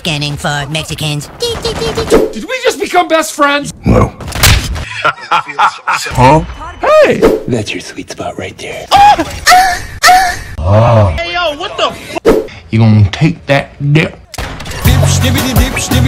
Scanning for Mexicans. Did we just become best friends? No. Huh? Hey! That's your sweet spot right there. Oh. Hey, yo, what the f? You gonna take that dip?